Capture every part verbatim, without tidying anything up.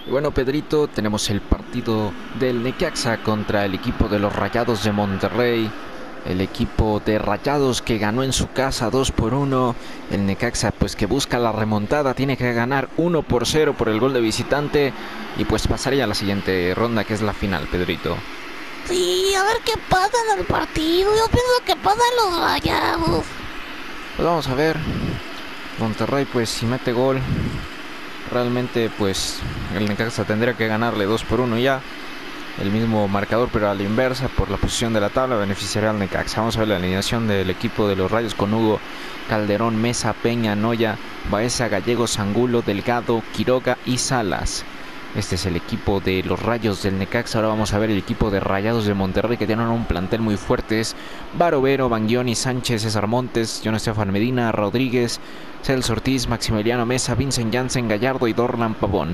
Y bueno, Pedrito, tenemos el partido del Necaxa contra el equipo de los Rayados de Monterrey. El equipo de Rayados que ganó en su casa dos por uno. El Necaxa pues que busca la remontada, tiene que ganar uno por cero por el gol de visitante. Y pues pasaría a la siguiente ronda, que es la final, Pedrito. Sí, a ver qué pasa en el partido. Yo pienso que pasan los Rayados. Pues vamos a ver. Monterrey pues si mete gol, realmente pues el Necaxa tendría que ganarle dos por uno ya. El mismo marcador pero a la inversa por la posición de la tabla beneficiaría al Necaxa. Vamos a ver la alineación del equipo de los Rayos con Hugo, Calderón, Mesa, Peña, Noya, Baeza, Gallegos, Angulo, Delgado, Quiroga y Salas. Este es el equipo de los Rayos del Necaxa. Ahora vamos a ver el equipo de Rayados de Monterrey, que tienen un plantel muy fuerte. Es Barovero, Banguioni, Sánchez, César Montes, John Estefan Medina, Rodríguez, Celso Ortiz, Maximiliano Mesa, Vincent Janssen, Gallardo y Dorlan Pavón.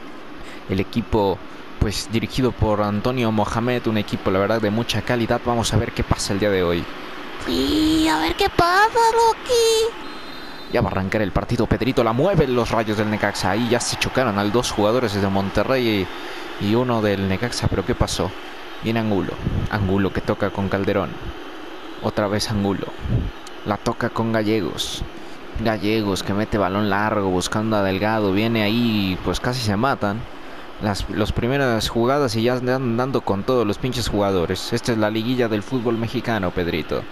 El equipo pues dirigido por Antonio Mohamed, un equipo la verdad de mucha calidad. Vamos a ver qué pasa el día de hoy. Sí, a ver qué pasa, Loki. Ya va a arrancar el partido, Pedrito, la mueven los Rayos del Necaxa. Ahí ya se chocaron al dos jugadores de Monterrey y, y uno del Necaxa. Pero ¿qué pasó? Viene Angulo. Angulo que toca con Calderón. Otra vez Angulo. La toca con Gallegos. Gallegos que mete balón largo buscando a Delgado. Viene ahí, pues casi se matan Las, las primeras jugadas y ya andan dando con todos los pinches jugadores. Esta es la liguilla del fútbol mexicano, Pedrito.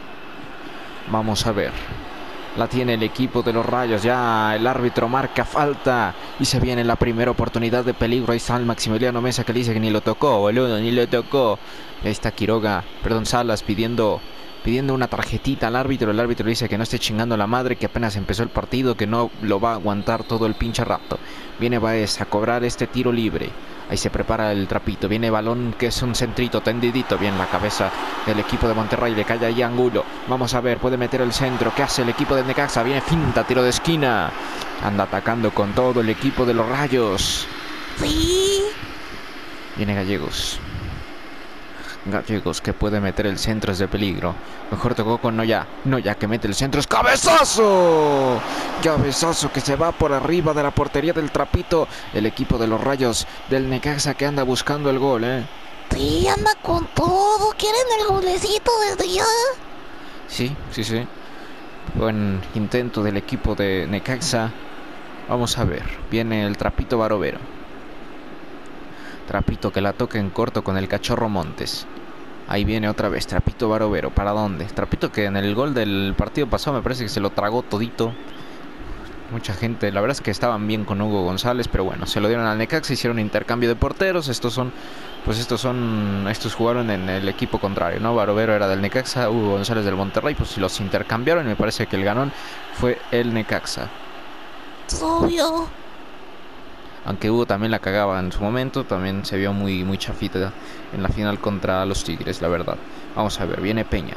Vamos a ver. La tiene el equipo de los Rayos. Ya el árbitro marca falta. Y se viene la primera oportunidad de peligro. Ahí está el Maximiliano Mesa que dice que ni lo tocó, boludo, ni lo tocó. Y ahí está Quiroga, perdón, Salas pidiendo... pidiendo una tarjetita al árbitro. El árbitro dice que no esté chingando la madre, que apenas empezó el partido, que no lo va a aguantar todo el pinche rato. Viene Baez a cobrar este tiro libre. Ahí se prepara el trapito. Viene balón que es un centrito tendidito. Bien la cabeza del equipo de Monterrey. Le cae ahí Angulo. Vamos a ver, puede meter el centro. ¿Qué hace el equipo de Necaxa? Viene finta, tiro de esquina. Anda atacando con todo el equipo de los Rayos. Sí. Viene Gallegos. Gallegos que puede meter el centro, es de peligro. Mejor tocó con Noya. Noya que mete el centro, es ¡cabezazo! Cabezazo que se va por arriba de la portería del trapito. El equipo de los Rayos del Necaxa que anda buscando el gol, ¿eh? Sí, anda con todo. ¿Quieren el golecito desde ya? Sí, sí, sí. Buen intento del equipo de Necaxa. Vamos a ver. Viene el trapito Barovero. Trapito que la toca en corto con el Cachorro Montes. Ahí viene otra vez Trapito Barovero. ¿Para dónde? Trapito que en el gol del partido pasado me parece que se lo tragó todito. Mucha gente, la verdad es que estaban bien con Hugo González, pero bueno, se lo dieron al Necaxa, hicieron intercambio de porteros. Estos son, pues estos son, estos jugaron en el equipo contrario, ¿no? Barovero era del Necaxa, Hugo González del Monterrey, pues los intercambiaron y me parece que el ganón fue el Necaxa. Obvio. Aunque Hugo también la cagaba en su momento, también se vio muy, muy chafita en la final contra los Tigres, la verdad. Vamos a ver, viene Peña.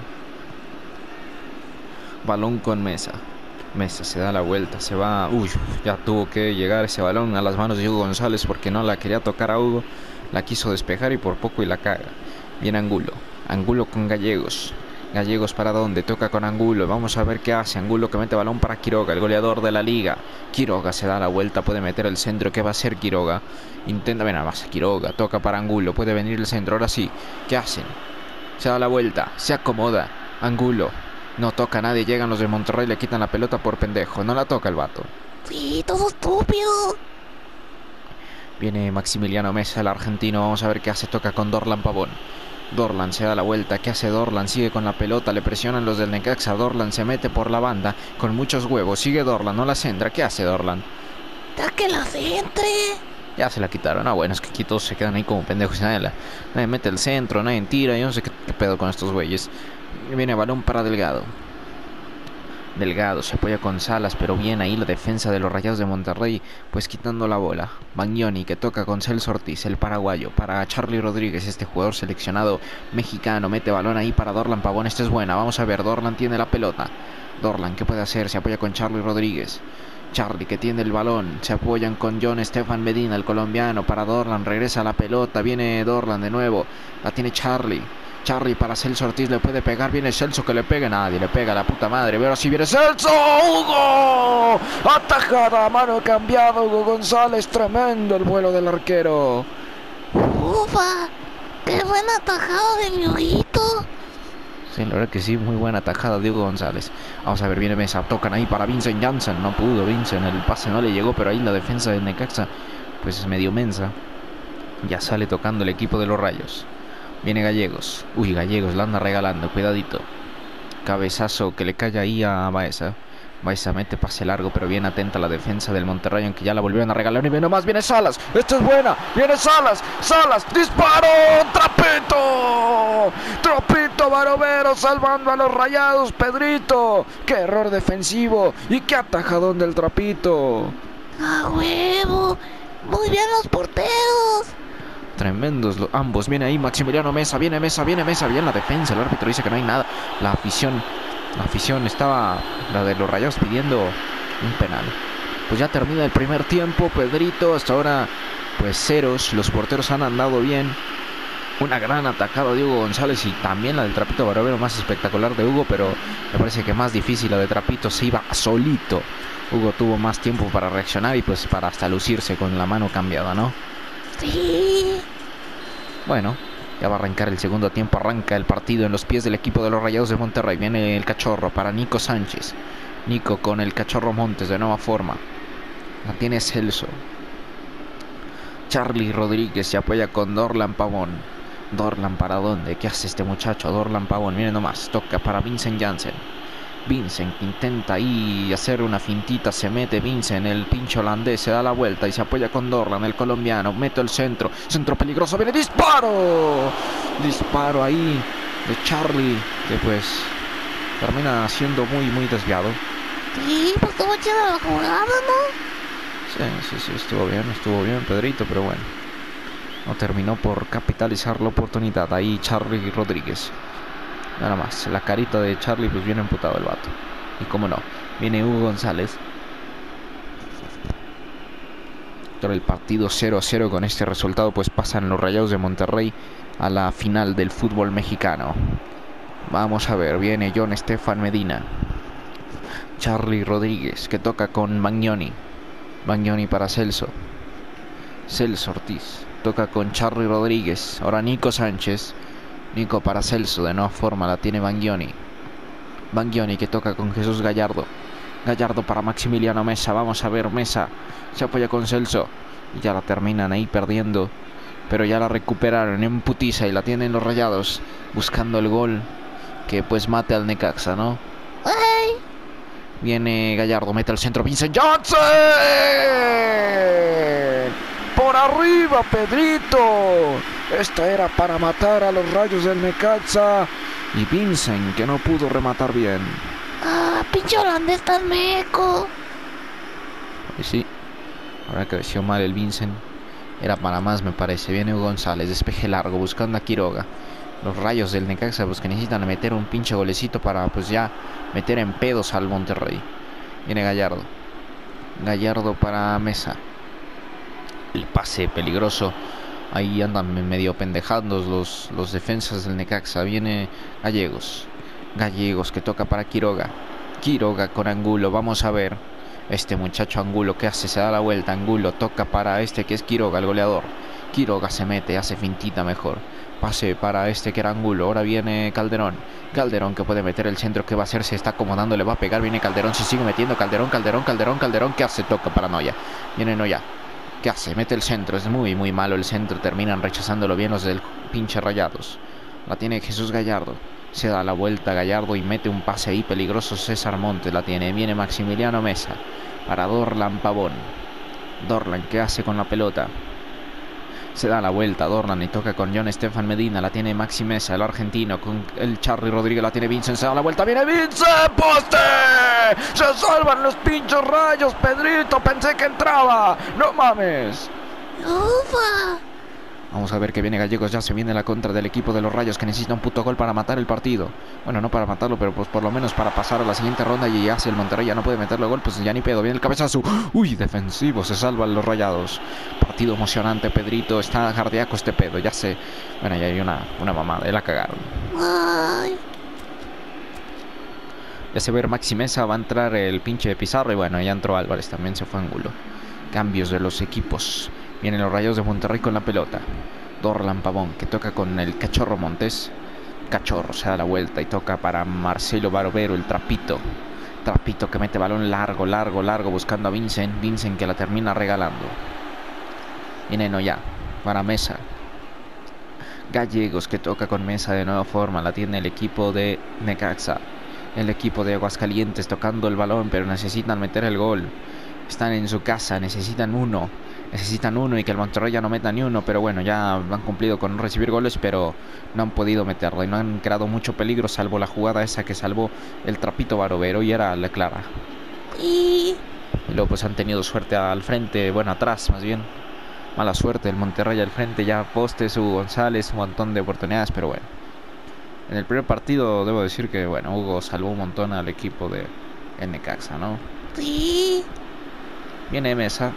Balón con Mesa. Mesa se da la vuelta, se va... Uy, ya tuvo que llegar ese balón a las manos de Hugo González porque no la quería tocar a Hugo. La quiso despejar y por poco y la caga. Viene Angulo. Angulo con Gallegos. Gallegos para dónde, toca con Angulo. Vamos a ver qué hace. Angulo que mete balón para Quiroga, el goleador de la liga. Quiroga se da la vuelta, puede meter el centro. ¿Qué va a hacer Quiroga? Intenta, ven nada más, Quiroga, toca para Angulo, puede venir el centro, ahora sí. ¿Qué hacen? Se da la vuelta, se acomoda. Angulo, no toca a nadie, llegan los de Monterrey, le quitan la pelota por pendejo. No la toca el vato. Sí, todo estúpido. Viene Maximiliano Mesa, el argentino. Vamos a ver qué hace, toca con Dorlan Pavón. Dorlan se da la vuelta, ¿qué hace Dorlan? Sigue con la pelota, le presionan los del Necaxa. Dorlan se mete por la banda con muchos huevos, sigue Dorlan, no la centra. ¿Qué hace Dorlan? Ya que la centre. Ya se la quitaron. Ah, bueno, es que aquí todos se quedan ahí como pendejos. Nadie, la, nadie mete el centro, nadie tira. Yo no sé qué, qué pedo con estos güeyes. Viene balón para Delgado. Delgado se apoya con Salas, pero bien ahí la defensa de los Rayados de Monterrey, pues quitando la bola. Banguioni que toca con Celso Ortiz, el paraguayo, para Charly Rodríguez, este jugador seleccionado mexicano. Mete balón ahí para Dorlan Pavón, esta es buena. Vamos a ver, Dorlan tiene la pelota. Dorlan, ¿qué puede hacer? Se apoya con Charly Rodríguez. Charly que tiene el balón, se apoyan con John Estefan Medina, el colombiano, para Dorlan, regresa la pelota, viene Dorlan de nuevo, la tiene Charly. Charly para Celso Ortiz, le puede pegar, viene Celso que le pegue, nadie le pega, la puta madre, pero si viene Celso, Hugo, atajada, mano cambiada, Hugo González, tremendo el vuelo del arquero. Ufa, qué buena atajada de mi ojito. Sí, la verdad que sí, muy buena atajada de Hugo González. Vamos a ver, viene Mesa, tocan ahí para Vincent Janssen, no pudo Vincent, el pase no le llegó, pero ahí la defensa del Necaxa, pues es medio mensa. Ya sale tocando el equipo de los Rayos. Viene Gallegos. Uy, Gallegos la anda regalando. Cuidadito. Cabezazo que le cae ahí a Baeza. Baeza mete pase largo, pero bien atenta la defensa del Monterrey, aunque ya la volvieron a regalar. Y viene más, viene Salas. Esta es buena. Viene Salas. Salas. ¡Disparo! ¡Trapito! ¡Trapito Barovero salvando a los Rayados! ¡Pedrito! ¡Qué error defensivo! ¡Y qué atajadón del Trapito! ¡A huevo! ¡Muy bien los porteros! Tremendos los, ambos. Viene ahí Maximiliano Mesa. Viene Mesa, viene Mesa. Bien la defensa. El árbitro dice que no hay nada. La afición, la afición estaba, la de los Rayados, pidiendo un penal. Pues ya termina el primer tiempo, Pedrito. Hasta ahora, pues ceros. Los porteros han andado bien. Una gran atacada de Hugo González y también la del Trapito Barovero, más espectacular de Hugo, pero me parece que más difícil la de Trapito. Se iba solito. Hugo tuvo más tiempo para reaccionar y pues para hasta lucirse con la mano cambiada, ¿no? Sí. Bueno, ya va a arrancar el segundo tiempo. Arranca el partido en los pies del equipo de los Rayados de Monterrey. Viene el Cachorro para Nico Sánchez. Nico con el Cachorro Montes de nueva forma. La tiene Celso. Charly Rodríguez se apoya con Dorlan Pavón. Dorlan, ¿para dónde? ¿Qué hace este muchacho? Dorlan Pavón, miren nomás. Toca para Vincent Janssen. Vincent intenta ahí hacer una fintita, se mete Vincent, el pinche holandés, se da la vuelta y se apoya con Dorlan, el colombiano, mete el centro, centro peligroso, viene disparo, disparo ahí de Charly, que pues termina siendo muy muy desviado. Sí, pues estuvo chida la jugada, ¿no? Sí, sí, sí, estuvo bien, estuvo bien Pedrito, pero bueno, no terminó por capitalizar la oportunidad, ahí Charly Rodríguez. Nada más, la carita de Charly, pues viene emputado el vato. Y cómo no, viene Hugo González. Pero el partido cero a cero, con este resultado pues pasan los Rayados de Monterrey a la final del fútbol mexicano. Vamos a ver, viene John Estefan Medina. Charly Rodríguez, que toca con Bagnoni. Bagnoni para Celso. Celso Ortiz, toca con Charly Rodríguez. Ahora Nico Sánchez. Nico para Celso, de nueva forma la tiene Bagnoni. Bagnoni que toca con Jesús Gallardo. Gallardo para Maximiliano Mesa. Vamos a ver, Mesa se apoya con Celso. Y ya la terminan ahí perdiendo. Pero ya la recuperaron en putiza y la tienen los Rayados. Buscando el gol que pues mate al Necaxa, ¿no? ¡Ay! Viene Gallardo, mete al centro. Vincent Janssen. Por arriba, Pedrito. Esta era para matar a los Rayos del Necaxa. Y Vincent, que no pudo rematar bien. ¡Ah, pinche holandés tan meco! Y sí, ahora que creció mal el Vincent. Era para más, me parece. Viene Hugo González, despeje largo, buscando a Quiroga. Los Rayos del Necaxa, pues que necesitan meter un pinche golecito para pues ya meter en pedos al Monterrey. Viene Gallardo. Gallardo para Mesa. El pase peligroso. Ahí andan medio pendejados los, los defensas del Necaxa. Viene Gallegos. Gallegos que toca para Quiroga. Quiroga con Angulo. Vamos a ver. Este muchacho Angulo, ¿qué hace? Se da la vuelta. Angulo toca para este que es Quiroga, el goleador. Quiroga se mete, hace fintita mejor. Pase para este que era Angulo. Ahora viene Calderón. Calderón que puede meter el centro. ¿Qué va a hacer? Se está acomodando, le va a pegar. Viene Calderón, se sigue metiendo. Calderón, Calderón, Calderón, Calderón. ¿Qué hace? Toca para Noya. Viene Noya. ¿Qué hace? Mete el centro. Es muy, muy malo el centro. Terminan rechazándolo bien los del pinche Rayados. La tiene Jesús Gallardo. Se da la vuelta Gallardo y mete un pase ahí peligroso. César Montes la tiene. Viene Maximiliano Mesa para Dorlan Pavón. Dorlan, ¿qué hace con la pelota? Se da la vuelta Dorlan y toca con John Estefan Medina. La tiene Maxi Mesa, el argentino. Con el Charly Rodríguez la tiene Vincent. Se da la vuelta. ¡Viene Vincent! ¡Poste! ¡Se salvan los pinchos Rayos! Pedrito, pensé que entraba. ¡No mames! ¡Ufa! Vamos a ver que viene Gallegos, ya se viene la contra del equipo de los Rayos que necesita un puto gol para matar el partido. Bueno, no para matarlo, pero pues por lo menos para pasar a la siguiente ronda y ya si el Monterrey ya no puede meterle gol, pues ya ni pedo, viene el cabezazo. Uy, defensivo, se salvan los Rayados. Partido emocionante, Pedrito, está cardíaco este pedo, ya sé. Bueno, ya hay una, una mamada, la cagaron. Ay. Ya se ve Maxi Mesa, va a entrar el pinche de Pizarro y bueno, ya entró Álvarez, también se fue Angulo. Cambios de los equipos. Vienen los Rayos de Monterrey con la pelota. Dorlan Pavón, que toca con el Cachorro Montes. Cachorro se da la vuelta y toca para Marcelo Barovero, el Trapito. Trapito que mete balón largo, largo, largo, buscando a Vincent. Vincent que la termina regalando. Viene Noya para Mesa. Gallegos que toca con Mesa de nueva forma. La tiene el equipo de Necaxa. El equipo de Aguascalientes tocando el balón, pero necesitan meter el gol. Están en su casa, necesitan uno. Necesitan uno y que el Monterrey ya no meta ni uno. Pero bueno, ya han cumplido con no recibir goles, pero no han podido meterlo. Y no han creado mucho peligro, salvo la jugada esa que salvó el Trapito Barovero y era la clara. Y... y luego pues han tenido suerte al frente, bueno, atrás más bien. Mala suerte el Monterrey al frente, ya postes, Hugo González, un montón de oportunidades, pero bueno. En el primer partido debo decir que, bueno, Hugo salvó un montón al equipo de Necaxa, ¿no? Sí. Viene Mesa.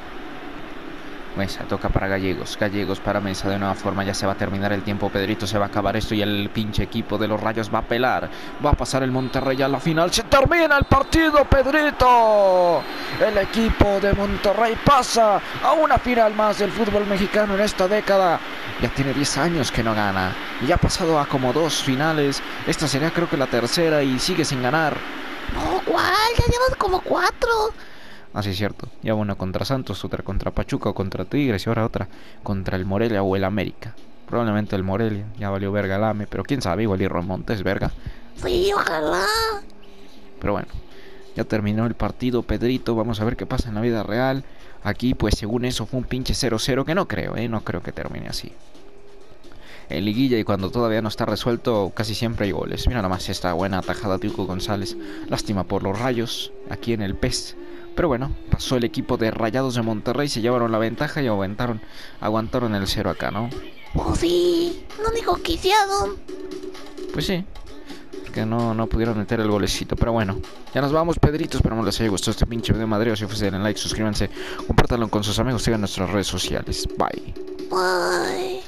Mesa toca para Gallegos. Gallegos para Mesa de nueva forma. Ya se va a terminar el tiempo, Pedrito. Se va a acabar esto y el pinche equipo de los Rayos va a pelar. Va a pasar el Monterrey a la final. ¡Se termina el partido, Pedrito! El equipo de Monterrey pasa a una final más del fútbol mexicano en esta década. Ya tiene diez años que no gana. Y ya ha pasado a como dos finales. Esta sería creo que la tercera y sigue sin ganar. No, ¿cuál? Ya llevas como cuatro. Así es cierto, ya una contra Santos, otra contra Pachuca o contra Tigres y ahora otra contra el Morelia o el América. Probablemente el Morelia, ya valió verga el A M E, pero quién sabe, igual y remonta es verga. Sí, ojalá. Pero bueno, ya terminó el partido, Pedrito, vamos a ver qué pasa en la vida real. Aquí pues según eso fue un pinche cero cero que no creo, eh, no creo que termine así. En liguilla y cuando todavía no está resuelto casi siempre hay goles. Mira nomás esta buena atajada de Hugo González. Lástima por los Rayos, aquí en el P E S. Pero bueno, pasó el equipo de Rayados de Monterrey, se llevaron la ventaja y aguantaron, aguantaron el cero acá, ¿no? Oh, sí, lo único que hicieron. Pues sí, que no, no pudieron meter el golecito, pero bueno. Ya nos vamos, Pedrito, esperamos les haya gustado este pinche video de Madrid. Si os den like, suscríbanse, compártanlo con sus amigos, sigan nuestras redes sociales. Bye. Bye.